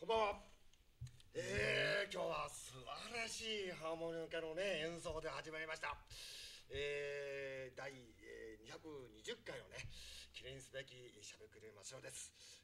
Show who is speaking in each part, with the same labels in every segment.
Speaker 1: こんばんは。今日は素晴らしいハーモニカのね演奏で始まりました。第220回のね記念すべきしゃべくりましょうです。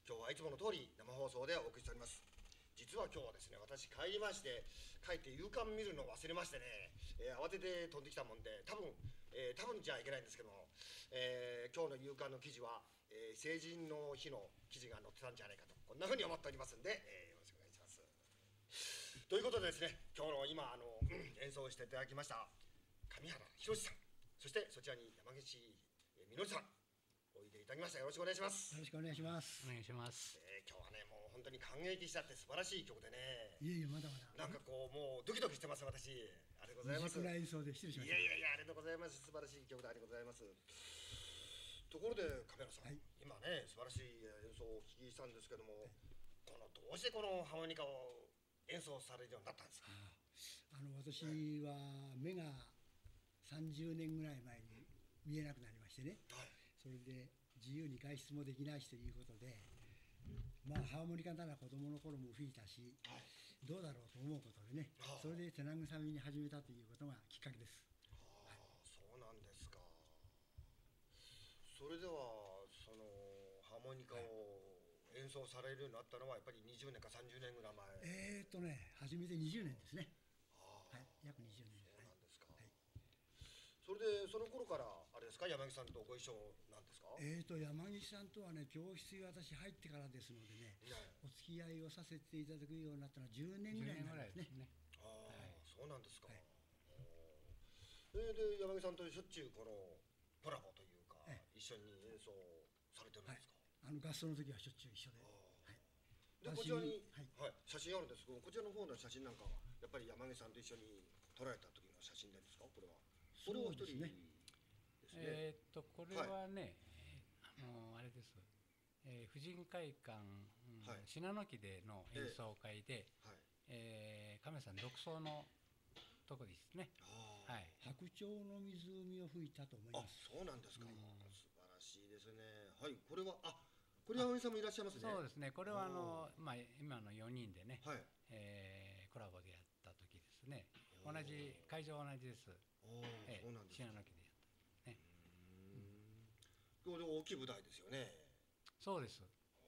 Speaker 1: 今日はいつもの通り生放送でお送りしております。実は今日はですね、私帰りまして帰って夕刊見るのを忘れましてね、慌てて飛んできたもんで多分じゃいけないんですけども、今日の夕刊の記事は、成人の日の記事が載ってたんじゃないかとこんなふうに思っておりますんで、よろしくお願いします。ということでですね、今日の今演奏していただきました上原宏さん、そしてそちらに山岸みのりさんおいでいただきました。よろしくお願いします。
Speaker 2: よろしくお願いします。
Speaker 3: お願いします。
Speaker 1: 今日はねもう本当に感激しちゃって素晴らしい曲でね。
Speaker 2: いえいえ、まだまだ。
Speaker 1: なんかこうもうドキドキしてます私。ありがとうございます。
Speaker 2: 未熟な演奏で失礼しました。
Speaker 1: いやありがとうございます。素晴らしい曲でありがとうございます。ところでカメラさん、今ね素晴らしい演奏をお聞きしたんですけども、どうしてこのハーモニカを演奏されるようになったんですか。
Speaker 2: 私は目が30年ぐらい前に見えなくなりましてね、それで自由に外出もできないしということで、ハーモニカなら子供の頃も吹いたし、どうだろうと思うことでね、それで手慰みに始めたということがきっかけです。
Speaker 1: そうなんですか。それではそのハーモニカを演奏されるようになったのはやっぱり20年か30年ぐらい前。
Speaker 2: 初めて20年ですね。約20年。
Speaker 1: そうなんですか。それでその頃からあれですか、山岸さんとご一緒なんですか。
Speaker 2: 山岸さんとはね、教室に私入ってからですのでね、お付き合いをさせていただくようになったのは10年ぐらいになりますね。
Speaker 1: そうなんですか。で山岸さんとしょっちゅうこのコラボというか、一緒に演奏されてるんですか。
Speaker 2: 合奏の時はしょっちゅう一緒で。
Speaker 1: でこちらに、写真あるんですけど、こちらの方の写真なんかはやっぱり山岸さんと一緒に撮られた時の写真なんですか。これはこれは一人ですね。
Speaker 3: これはね、あれです。婦人会館、信濃木での演奏会で、亀さん独奏のとこですね。
Speaker 2: 白鳥の湖を吹いたと思います。
Speaker 1: そうなんですか。素晴らしいですね。これはこれ山岸さんもいらっしゃいますね。
Speaker 3: そうですね。これは今の4人でね、コラボでやった時ですね。同じ会場は同じです。
Speaker 1: そうなんです。
Speaker 3: 信濃木でやったね。
Speaker 1: これ大きい舞台ですよね。
Speaker 3: そうです。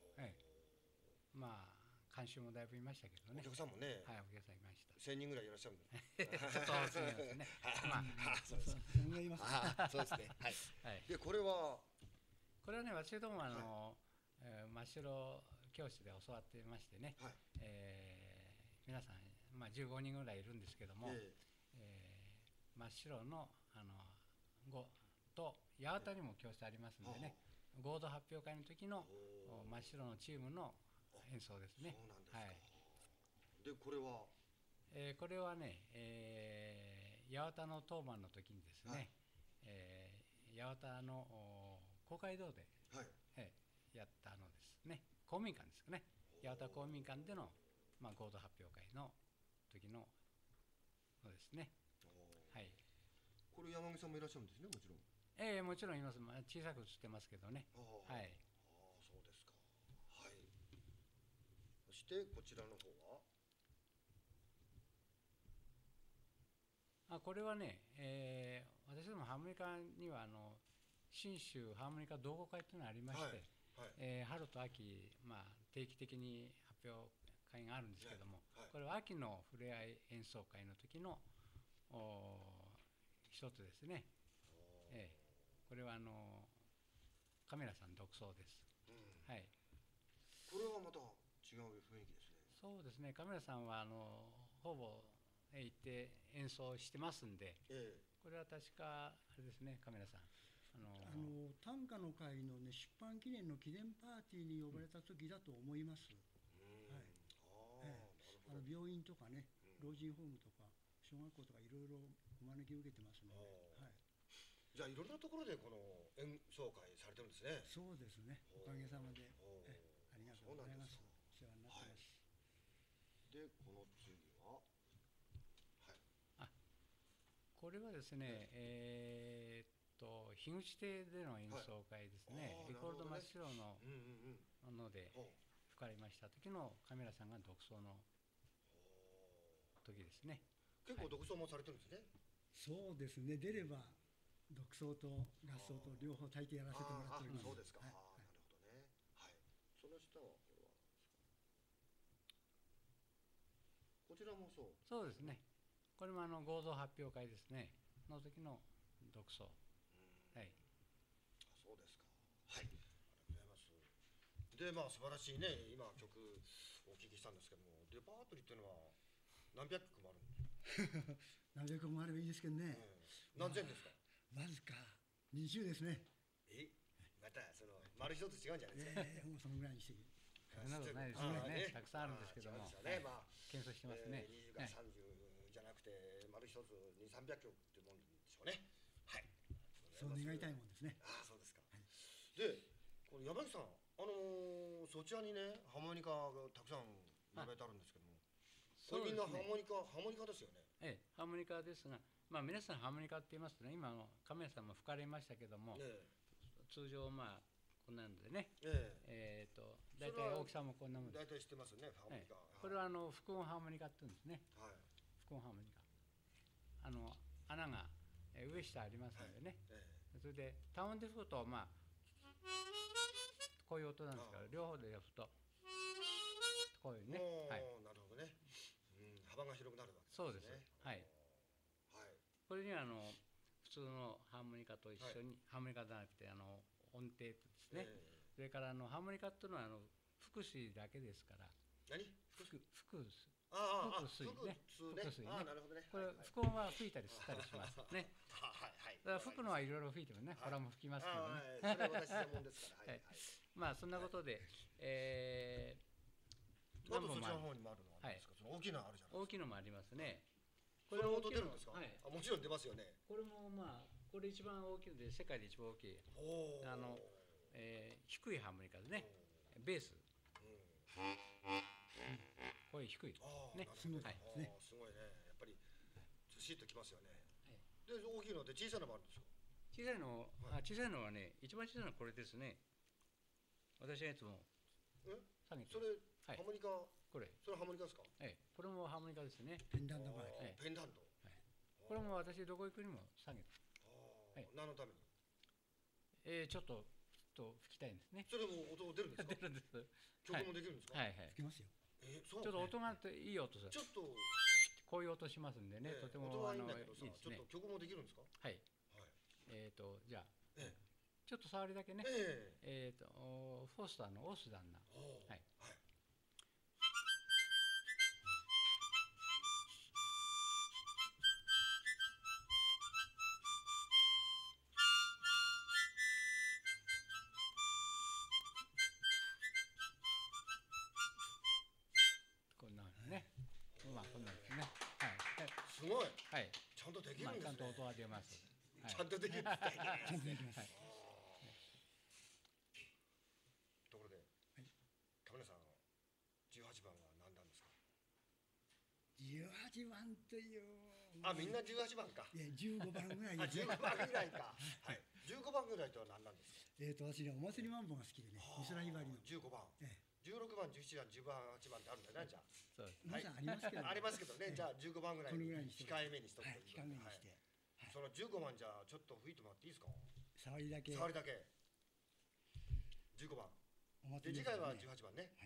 Speaker 3: 観衆もだいぶいましたけどね。
Speaker 1: お客さんもね。
Speaker 3: お客さんいました。
Speaker 1: 1000人ぐらいいらっしゃるんで。
Speaker 3: ちょっと多すぎますね。
Speaker 1: そうです。そうですね。でこれは
Speaker 3: ね、私ども真っ白教室で教わっていましてね。皆さん15人ぐらいいるんですけども、真っ白の5と八幡にも教室ありますんでね、合同発表会の時の真っ白のチームの演奏ですね。
Speaker 1: そうなんですか。でこれは
Speaker 3: これはね、八幡の当番の時にですね、八幡の公会堂でやったのですね。公民館ですかね。八幡公民館での合同発表会の時のですね。
Speaker 1: これ山岸さんもいらっしゃるんですね、もちろん。
Speaker 3: もちろんいます。小さく写ってますけどね。
Speaker 1: そうですか。そしてこちらの方
Speaker 3: はこれはね、私どもハーモニカには信州ハーモニカ同好会というのがありまして、春と秋、定期的に発表会があるんですけども、これは秋のふれあい演奏会の時の一つですね。これはカメラさん独奏です。
Speaker 1: これはまた違う雰囲気ですね。
Speaker 3: そうですね。カメラさんはほぼ行って演奏してますんで、これは確かあれですね、カメラさん。
Speaker 2: 短歌の会のね出版記念の記念パーティーに呼ばれた時だと思います。病院とかね、老人ホームとか小学校とかいろいろお招き受けてますので。
Speaker 1: じゃあいろんなところでこの演奏会されてるんですね。
Speaker 2: そうですね。おかげさまでありがとうございます。お世話になってます。
Speaker 1: でこの次は
Speaker 3: これはですね、樋口亭での演奏会ですね。レコード真っ白のもので、 かれました時のカメラさんが独奏の時ですね。
Speaker 1: 結構独奏もされてるんですね。
Speaker 2: そうですね、出れば独奏と合奏と両方大抵やらせてもらっております。
Speaker 1: そうですか。
Speaker 2: はい、
Speaker 1: なるほどね。はい。その下はこれはこちらもそう。
Speaker 3: そうですね。これも合同発表会ですね。の時の独奏。はい。
Speaker 1: そうですか。はい。ありがとうございます。で、まあ素晴らしいね、今曲お聞きしたんですけども、レパートリーっていうのは何百曲もあるんですか。
Speaker 2: 何百もあればいいですけどね。
Speaker 1: 何千ですか。
Speaker 2: わずか20ですね。
Speaker 1: またその丸一つ違うんじゃないですか。
Speaker 2: もうそのぐらいにして。
Speaker 3: そんなことないですね。たくさんあるんですけども。
Speaker 1: まあ
Speaker 3: 検討してますね。
Speaker 1: 20から30じゃなくて丸一つ2、300曲っていうもんでしょうね。はい。
Speaker 2: そう願いたいもんですね。
Speaker 1: そうですか。で、この山口さん、そちらにねハーモニカがたくさん並べてあるんですけども、これみんなハーモニカですよね。
Speaker 3: ハーモニカですが、まあ皆さんハーモニカって言いますとね、今カメラさんも吹かれましたけども、通常まあこんなんでね、大体大きさもこんなもんです。
Speaker 1: 大体知ってますね、ハーモニカ。
Speaker 3: これは複音ハーモニカって言うんですね。複音ハーモニカ。穴が上下ありますのでね。それで単音で吹くとまあこういう音なんですから、両方で吹くとこういうね。
Speaker 1: なるほどね。幅が広くなるわけですね。
Speaker 3: そうです。はい。これには普通のハーモニカと一緒に、ハーモニカじゃなくて音程ですね。それからハーモニカっていうのは吹く水だけですから。
Speaker 1: 何？
Speaker 3: 吹く水。
Speaker 1: 吹
Speaker 3: く水ね。吹く水ね。
Speaker 1: なるほどね。
Speaker 3: これ複音は吹いたり吸ったりしますね。だから吹くのはいろいろ吹いてもね、これも吹きますけどね。
Speaker 1: それは私専門ですから。
Speaker 3: まあそんなことで、
Speaker 1: あとそちらの方にもあるのは何ですか。その大きなあるじゃないですか。
Speaker 3: 大きいのもありますね。
Speaker 1: これ音出るんですか。もちろん出ますよね。
Speaker 3: これもまあこれ一番大きいので世界で一番大きい低いハーモニカですね。ベース。声低いね。
Speaker 1: すごいね。やっぱりずしっときますよね。で大きいので小さいのもあるんですか。
Speaker 3: 小さいのはね、一番小さいのはこれですね。私がいつも下げて。
Speaker 1: それハーモニカ。
Speaker 3: これ。
Speaker 1: それハーモニカですか。
Speaker 3: これもハーモニカですね。
Speaker 2: ペンダント。
Speaker 1: ペンダント。
Speaker 3: これも私どこ行くにも下げて。
Speaker 1: 何のため
Speaker 3: に。ちょっと吹きたいんですね。
Speaker 1: それも音出るんですか。
Speaker 3: 出るんです。
Speaker 1: 曲もできるんですか。
Speaker 2: 吹きますよ。
Speaker 3: ちょっと音がいい音する。
Speaker 1: ちょっと
Speaker 3: こういう音しますんでね、とてもいいですね。
Speaker 1: ちょっと曲もできるんですか。
Speaker 3: はい。じゃあちょっと触りだけね。フォスターのオス旦那。はい。こんなね。まあこんなんですね。はい。
Speaker 1: すごい。
Speaker 3: はい。
Speaker 1: ちゃんとできるんですね。
Speaker 3: ちゃんと音が出ます。
Speaker 1: ちゃんとできる。ちゃんとできます。ところで、カメラさん、18番は何なんですか。
Speaker 2: 18番という。
Speaker 1: みんな18番か。
Speaker 2: いや、15番ぐらい。
Speaker 1: 15番ぐらいか。はい。15番ぐらいとは何なんですか。
Speaker 2: 私ね、お祭りマンボが好きでね、美空ひばりの。
Speaker 1: 15番。16番、17番、18番ってあるんだよね、じゃあ。
Speaker 3: そうです。
Speaker 2: まだありますけど。
Speaker 1: ありますけどね、じゃあ15番ぐらい控えめにしとくという。
Speaker 2: 控えめにして。
Speaker 1: その15番じゃあちょっと吹いてもらっていいですか。
Speaker 2: 触りだけ。
Speaker 1: 触りだけ。15番。で次回は18番ね。はい。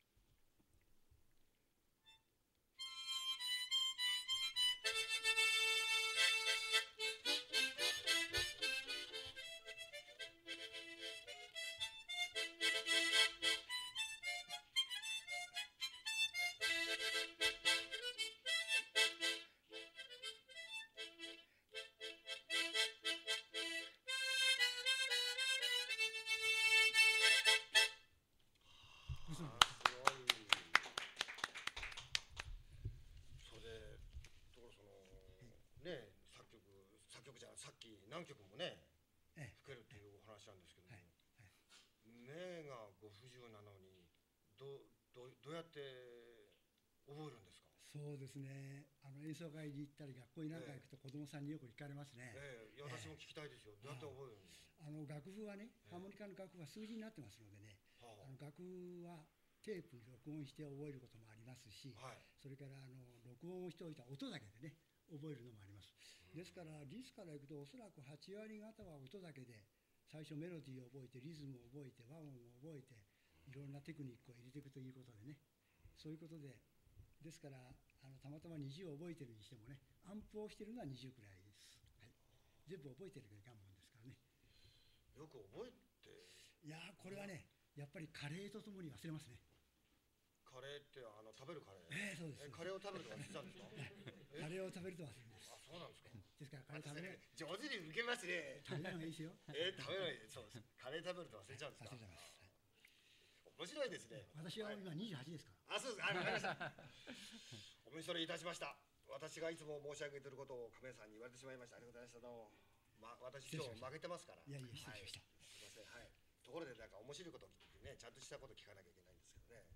Speaker 1: さっき何曲もね吹けるっていうお話なんですけども、目がご不自由なのにどうやって覚えるんですか。
Speaker 2: そうですね、演奏会に行ったり学校に何か行くと子供さんによく聞かれますね。
Speaker 1: 私も聞きたいですよ。どうやって覚えるんですか。
Speaker 2: 楽譜はね、ハーモニカの楽譜は数字になってますのでね、楽譜はテープに録音して覚えることもありますし、
Speaker 1: はい、
Speaker 2: それから録音をしておいた音だけでね覚えるのもあります。ですからリスからいくとおそらく8割方は音だけで最初メロディーを覚えてリズムを覚えて和音を覚えていろんなテクニックを入れていくということでね、そういうことでですからたまたま20を覚えてるにしてもねアンプをしてるのは20くらいです、はい、全部覚えてるけどいかんもんですからね。
Speaker 1: よく覚えて。
Speaker 2: いやこれはねやっぱりカレーとともに忘れますね。
Speaker 1: カレーって食べるカレー、
Speaker 2: そうです。
Speaker 1: カレーを食べると忘れちゃうんですか
Speaker 2: カレーを食べると忘れるんです。
Speaker 1: あ、そうなんですか。
Speaker 2: ですからカレー食べない
Speaker 1: 上手に受けますね。
Speaker 2: 食べない方がいいですよ。
Speaker 1: 食べないそうです。カレー食べると忘れちゃうんですか。
Speaker 2: 忘れちゃいます。
Speaker 1: 面白いですね。
Speaker 2: 私は今28ですから。
Speaker 1: あ、そうです。わかりました。お見それいたしました。私がいつも申し上げていることを亀井さんに言われてしまいました。ありがとうございました。どうも。私今日負けてますから。
Speaker 2: いやいや失礼しました。
Speaker 1: すみません。はい。ところでなんか面白いことを聞いてね、ちゃんとしたこと聞かなきゃいけないんですけどね。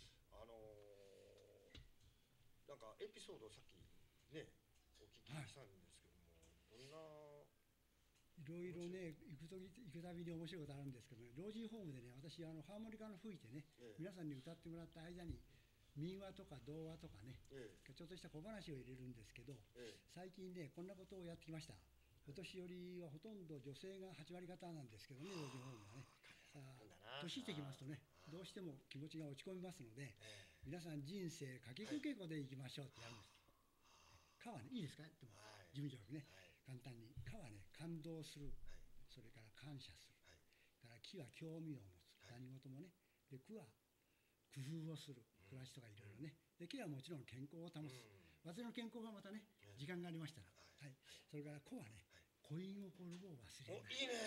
Speaker 1: なんかエピソードをさっきねお聞きしたんですけども、どんない
Speaker 2: ろいろね行くたびに面白いことあるんですけどね、老人ホームでね私ハーモニカの吹いてね、皆さんに歌ってもらった間に民話とか童話とかね、ちょっとした小話を入れるんですけど、最近ねこんなことをやってきました。お年寄りはほとんど女性が8割方なんですけどね、老人ホームはね。年いってきますとねどうしても気持ちが落ち込みますので、皆さん人生かけくけこでいきましょうってやるんです。かはねいいですかって事務局ね、簡単にかはね感動する、それから感謝する、から木は興味を持つ、何事もね、で句は工夫をする、暮らしとかいろいろね、で木はもちろん健康を保つ、私の健康がまたね時間がありましたら、はい、それから子はね恋心を忘れない。
Speaker 1: いいね。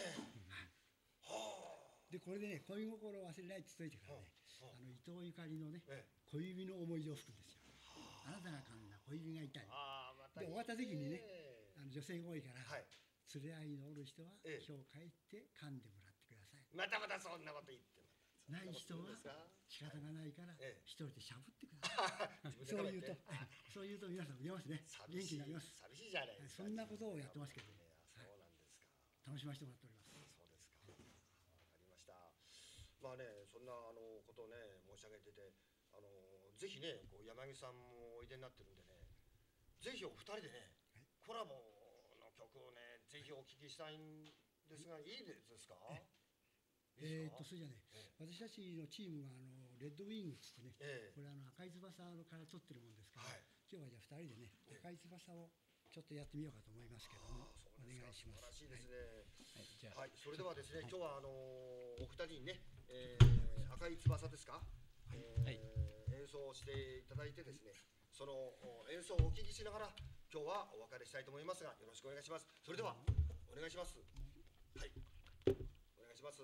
Speaker 2: でこれでね恋心を忘れないってついてからね、伊藤ゆかりのね恋人の思い出を吹くんですよ。あなたが噛んだ小指が痛い。で終わった時にね女性が多いから、連れ合いのおる人は今日帰って噛んでもらってください。
Speaker 1: またそんなこと言って
Speaker 2: ない人は仕方がないから一人でしゃぶってください。そう言うと皆さん受けますね。元気になります。
Speaker 1: 寂しいじゃないですか。
Speaker 2: そんなことをやってますけどね。
Speaker 1: そうなんですか。
Speaker 2: 楽しませてもらっております。
Speaker 1: そうですか。わかりました。まあねそんなことをね申し上げてて、ぜひね山木さんもおいでになってるんでね、ぜひお二人でねコラボの曲をねぜひお聴きしたいんですがいいですか。
Speaker 2: それじゃね、私たちのチームがレッドウィングってね、これ赤い翼から撮ってるもんですから、今日はじゃあ2人でね赤い翼をちょっとやってみようかと思いますけども、お願いします。
Speaker 1: 素晴らしいですね。はい、それではですね、今日はお二人にね、赤い翼ですか、演奏していただいてですね、その演奏をお聴きしながら今日はお別れしたいと思いますが、よろしくお願いします。それではお願いします。はい、お願いします。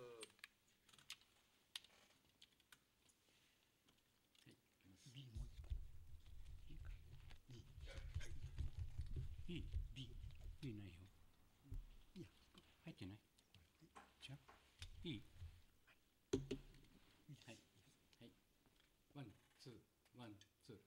Speaker 3: いいないよ。
Speaker 2: いや
Speaker 3: 入ってない。じゃいい。はいはい。ワンツーワンツー。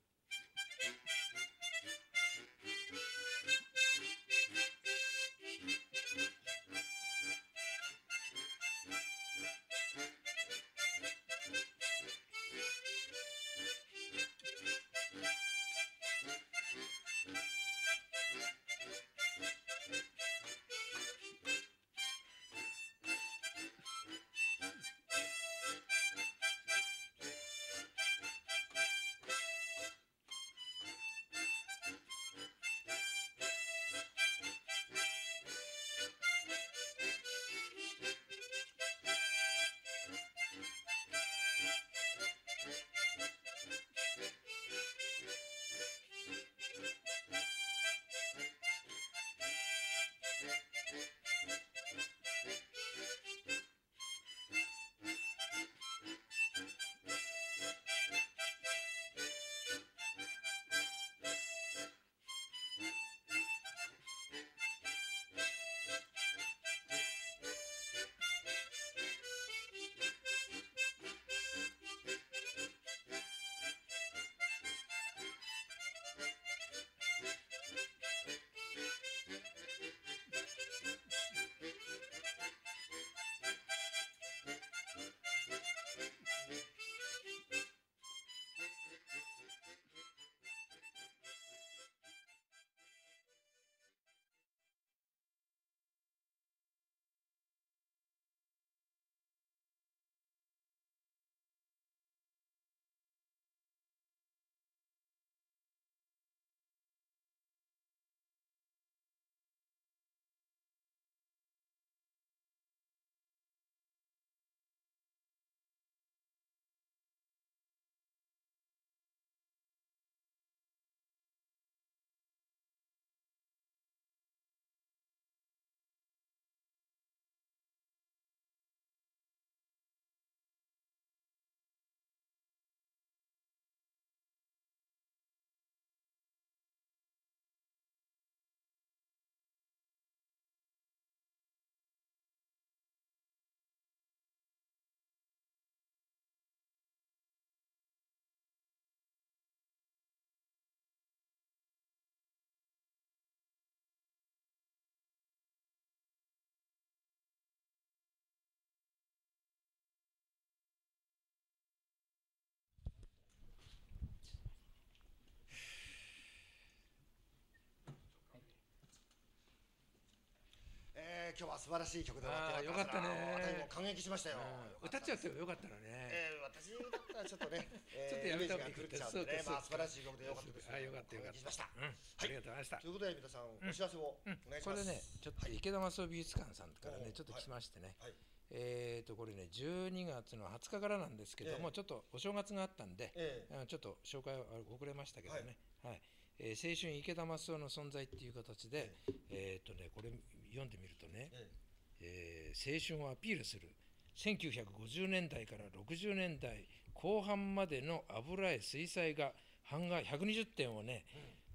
Speaker 1: 今日は素晴らしい曲で終わって
Speaker 4: よかったね。
Speaker 1: 私も感激しましたよ。
Speaker 4: 歌っちゃってもよかったらね。
Speaker 1: 私だったらちょっとね、
Speaker 4: ちょっとやめた方がいい
Speaker 1: イメージが狂っちゃうんでね、まあ素晴らしい曲でよかったです。
Speaker 4: よかったよかった。
Speaker 1: 感激しました。
Speaker 4: ありがとうございました。
Speaker 1: ということで皆さんお知らせをお願いします。
Speaker 4: これね、ちょっと池田正夫美術館さんからね、ちょっと来ましてね。これね、12月の20日からなんですけども、ちょっとお正月があったんで、ちょっと紹介は遅れましたけどね。はい。青春池田正夫の存在っていう形で、これ読んでみるとね、青春をアピールする1950年代から60年代後半までの油絵水彩画版画120点をね、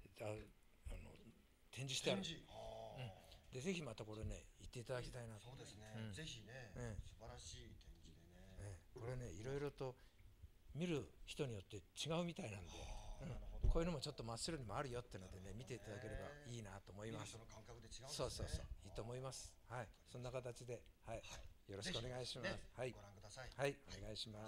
Speaker 4: 展示してある。でぜひまたこれね行っていただきたいなと。
Speaker 1: そうですね、ぜひね、素晴らしい展示でね、
Speaker 4: これねいろいろと見る人によって違うみたいなんで、こういうのもちょっと真っ白にもあるよってのでね見ていただければいいなと思います。そうそうそう、いいと思います。はい、そんな形で、はい、よろしくお願いします。はい、
Speaker 1: ご覧ください。
Speaker 4: はい、お願いします。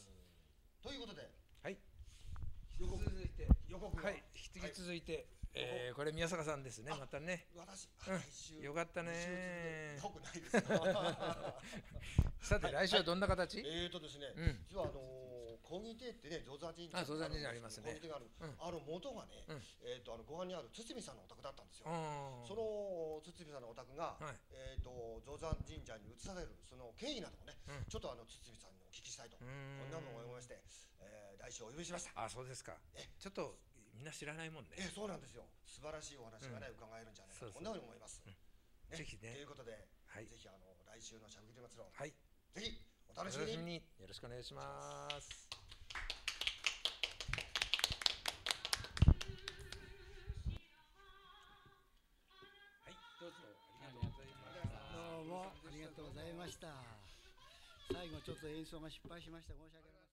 Speaker 1: ということで、
Speaker 4: はい、
Speaker 1: 予告
Speaker 4: はい、引き続いて、これ宮坂さんですね、またね。
Speaker 1: 私、
Speaker 4: よかったね。
Speaker 1: よくないですよ。
Speaker 4: さて来週はどんな形？
Speaker 1: ですね、実は講義亭ってね、造山神社
Speaker 4: ありますね。
Speaker 1: 元がね、ご飯にある堤さんのお宅だったんですよ。その堤さんのお宅が造山神社に移されるその経緯などをね、ちょっと堤さんにお聞きしたいと、こんなのを思いまして、来週お呼びしました。
Speaker 4: あ、そうですか。ちょっとみんな知らないもんね。
Speaker 1: そうなんですよ。素晴らしいお話がね伺えるんじゃないか、こんなふうに思います。
Speaker 4: ぜひね。
Speaker 1: ということで、ぜひ来週のしゃべくり祭りを
Speaker 4: ぜ
Speaker 1: ひお楽しみに。
Speaker 4: よろしくお願いします。はい、どうぞありがとうございました。
Speaker 2: どうもありがとうございました。最後ちょっと演奏が失敗しました。申し訳ない。